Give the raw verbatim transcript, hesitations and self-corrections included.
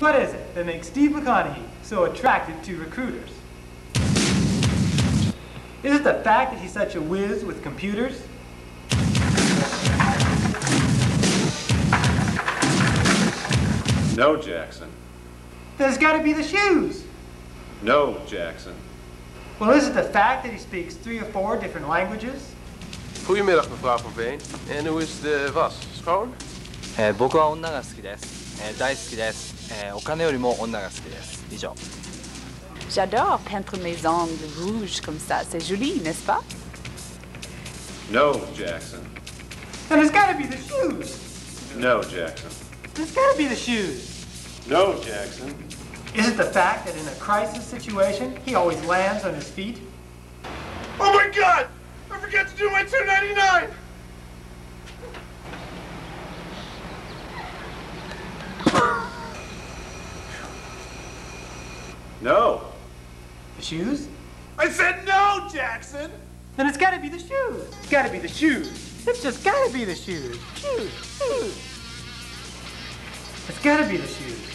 What is it that makes Steve McConaughey so attractive to recruiters? Is it the fact that he's such a whiz with computers? No, Jackson. Then it's got to be the shoes. No, Jackson. Well, is it the fact that he speaks three or four different languages? Goedemiddag, mevrouw Van Veen. En hoe is de was? Schoon? えー、僕は女が好きです、えー、大好きです、えー、お金よりも女が好きです以上 J'adore peindre mes ongles rouges comme ça, c'est joli, n'est-ce pas? No, Jackson. Then it's got to be the shoes. No, Jackson. It's got to be the shoes. No, Jackson. Is it the fact that in a crisis situation, he always lands on his feet? Oh my God! I forgot to do my two ninety-nine! No. The shoes? I said no, Jackson! Then it's got to be the shoes. It's got to be the shoes. It's just got to be the shoes. Shoes, shoes. It's got to be the shoes.